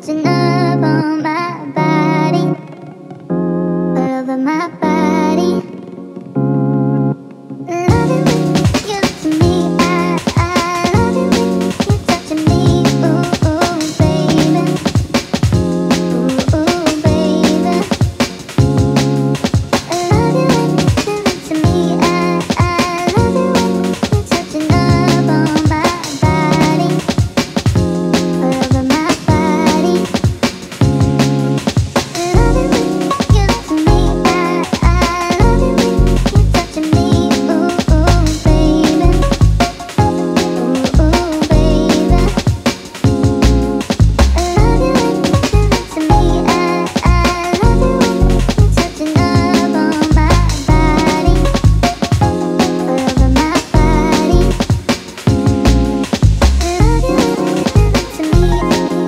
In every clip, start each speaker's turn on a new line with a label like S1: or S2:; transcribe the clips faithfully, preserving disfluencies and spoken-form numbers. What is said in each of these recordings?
S1: touching up on my body, all over my body. Love it when you look to me. I, I love it when you're touching me. Ooh, ooh, baby. Ooh, ooh, baby. I love it when you look to me. I, I love it when you're touching up on my body, all over my body. Love it when you look to me. I, I love it when you're touching me. Ooh, ooh, baby. Ooh, ooh, baby. I love it when you look to me. I, I love it when you're touching up on my body, all over my body. Love it when you look to me. My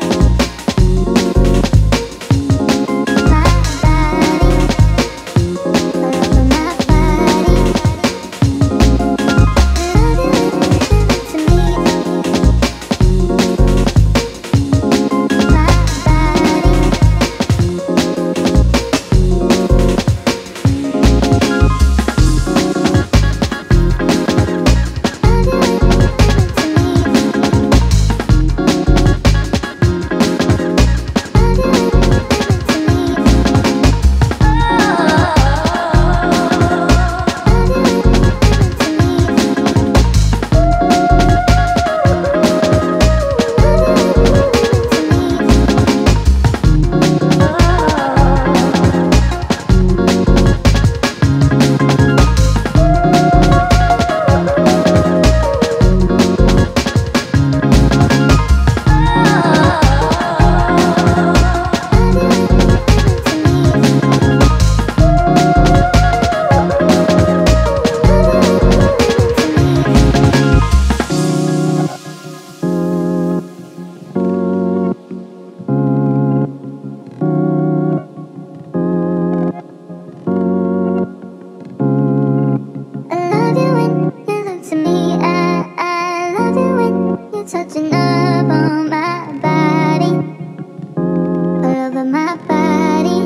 S1: touching up on my body, all over my body.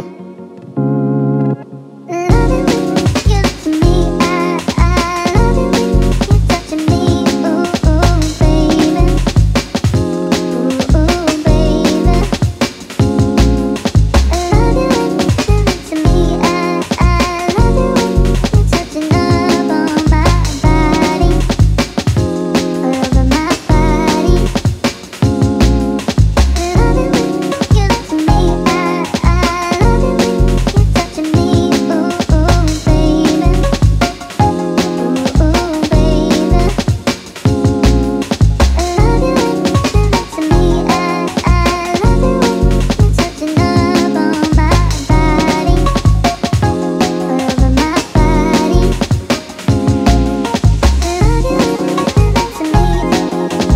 S1: Love it when you look to me. I, I love it when you're touching me. Ooh, ooh, baby. Ooh, ooh, baby. I love it when you look to me. I, I love it when you're touching up on my body, all over my body. Love it when you look to me. I, I love it when you're touching me. Ooh, ooh, baby. Ooh, ooh, baby. I love it when you look to me. I, I love it when you're touching up on my body, all over my body. Love it when you look to me. My body, all over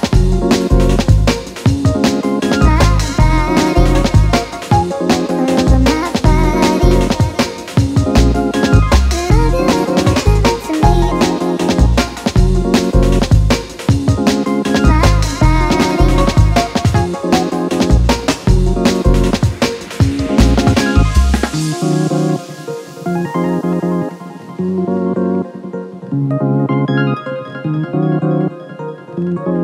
S1: my body. Love it when you look to me. My body.